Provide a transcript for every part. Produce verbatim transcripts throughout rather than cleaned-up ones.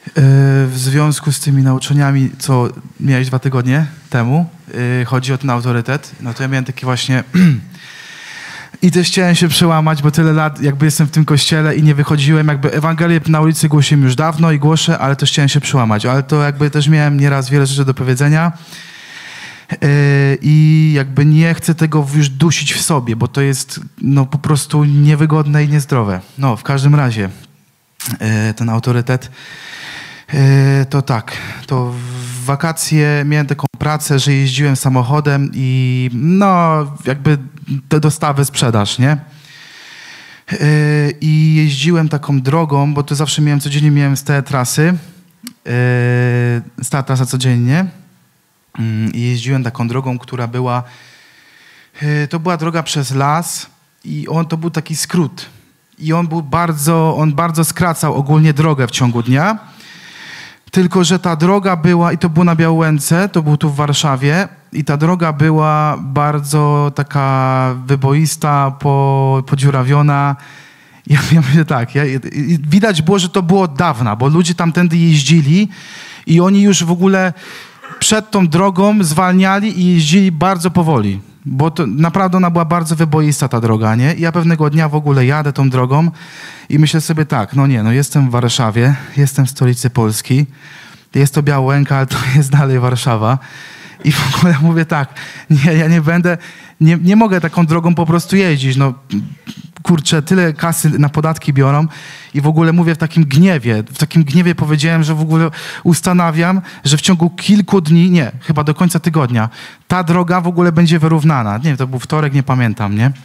w związku z tymi nauczaniami, co miałeś dwa tygodnie temu, chodzi o ten autorytet, no to ja miałem takie właśnie... I też chciałem się przełamać, bo tyle lat jakby jestem w tym kościele i nie wychodziłem, jakby Ewangelię na ulicy głosiłem już dawno i głoszę, ale też chciałem się przełamać, ale to jakby też miałem nieraz wiele rzeczy do powiedzenia yy, i jakby nie chcę tego już dusić w sobie, bo to jest no po prostu niewygodne i niezdrowe. No w każdym razie yy, ten autorytet yy, to tak, to w wakacje miałem taką pracę, że jeździłem samochodem i no jakby te dostawy, sprzedaż, nie? Yy, I jeździłem taką drogą, bo to zawsze miałem, codziennie miałem stałe trasy, yy, stała trasa codziennie yy, i jeździłem taką drogą, która była, yy, to była droga przez las i on, to był taki skrót i on był bardzo, on bardzo skracał ogólnie drogę w ciągu dnia. Tylko że ta droga była, i to było na Białęce, to był tu w Warszawie, i ta droga była bardzo taka wyboista, po, podziurawiona. Ja, ja myślę tak, ja, widać było, że to było od dawna, bo ludzie tamtędy jeździli i oni już w ogóle przed tą drogą zwalniali i jeździli bardzo powoli. Bo to naprawdę ona była bardzo wyboista, ta droga, nie? I ja pewnego dnia w ogóle jadę tą drogą i myślę sobie tak, no nie, no jestem w Warszawie, jestem w stolicy Polski, jest to Białęka, ale to jest dalej Warszawa. I w ogóle mówię tak, nie, ja nie będę, nie, nie mogę taką drogą po prostu jeździć, no kurczę, tyle kasy na podatki biorą i w ogóle mówię w takim gniewie, w takim gniewie powiedziałem, że w ogóle ustanawiam, że w ciągu kilku dni, nie, chyba do końca tygodnia, ta droga w ogóle będzie wyrównana. Nie wiem, to był wtorek, nie pamiętam, nie?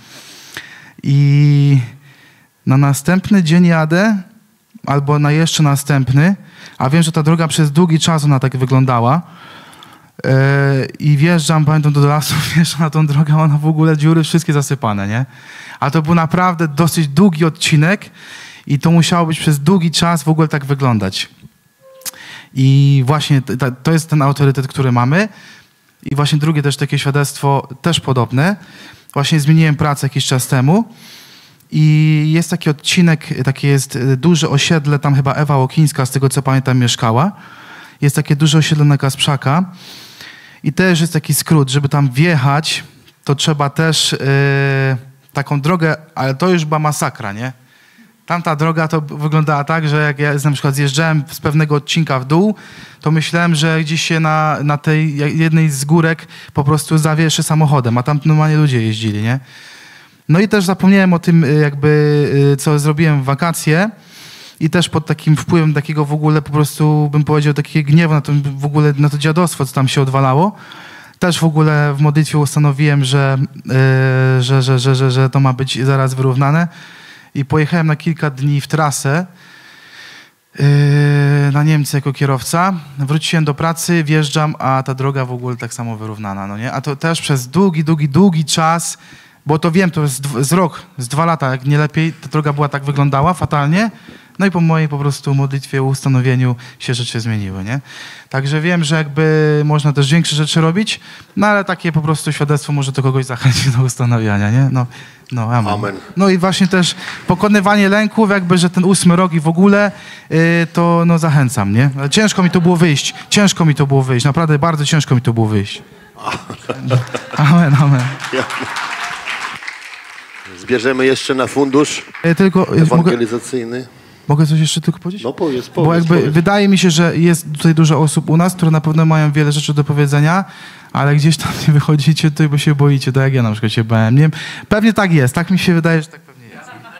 I na następny dzień jadę, albo na jeszcze następny, a wiem, że ta droga przez długi czas ona tak wyglądała, yy, i wjeżdżam, pamiętam, do lasu, wjeżdżam na tą drogę, ona w ogóle dziury wszystkie zasypane, nie? A to był naprawdę dosyć długi odcinek i to musiało być przez długi czas w ogóle tak wyglądać. I właśnie to, to jest ten autorytet, który mamy. I właśnie drugie też takie świadectwo, też podobne. Właśnie zmieniłem pracę jakiś czas temu i jest taki odcinek, takie jest duże osiedle, tam chyba Ewa Łokińska, z tego co pamiętam, mieszkała. Jest takie duże osiedle na Kasprzaka i też jest taki skrót, żeby tam wjechać, to trzeba też... Yy, taką drogę, ale to już była masakra, nie? Tamta droga to wyglądała tak, że jak ja na przykład zjeżdżałem z pewnego odcinka w dół, to myślałem, że gdzieś się na, na tej jednej z górek po prostu zawieszę samochodem, a tam normalnie ludzie jeździli, nie? No i też zapomniałem o tym jakby, co zrobiłem w wakacje i też pod takim wpływem takiego w ogóle po prostu, bym powiedział, takiego gniewu na to, w ogóle na to dziadostwo, co tam się odwalało. Też w ogóle w modlitwie ustanowiłem, że, yy, że, że, że, że, że to ma być zaraz wyrównane. I pojechałem na kilka dni w trasę yy, na Niemcy jako kierowca. Wróciłem do pracy, wjeżdżam, a ta droga w ogóle tak samo wyrównana, no nie? A to też przez długi, długi, długi czas, bo to wiem, to z, z rok, z dwa lata, jak nie lepiej, ta droga była tak wyglądała fatalnie. No i po mojej po prostu modlitwie, ustanowieniu się rzeczy zmieniły, nie? Także wiem, że jakby można też większe rzeczy robić, no ale takie po prostu świadectwo może to kogoś zachęcić do ustanawiania, nie? No, no amen. Amen. No i właśnie też pokonywanie lęków, jakby, że ten ósmy rok i w ogóle, yy, to no zachęcam, nie? Ciężko mi to było wyjść, ciężko mi to było wyjść, naprawdę bardzo ciężko mi to było wyjść. Amen, amen. Zbierzemy jeszcze na fundusz Yy, tylko, yy, ewangelizacyjny. Mogę... Mogę coś jeszcze tylko powiedzieć? No powiedz, powiedz. Bo jakby powiedz. wydaje mi się, że jest tutaj dużo osób u nas, które na pewno mają wiele rzeczy do powiedzenia, ale gdzieś tam nie wychodzicie, to bo się boicie, tak jak ja na przykład się bałem. Nie wiem, pewnie tak jest, tak mi się wydaje, że tak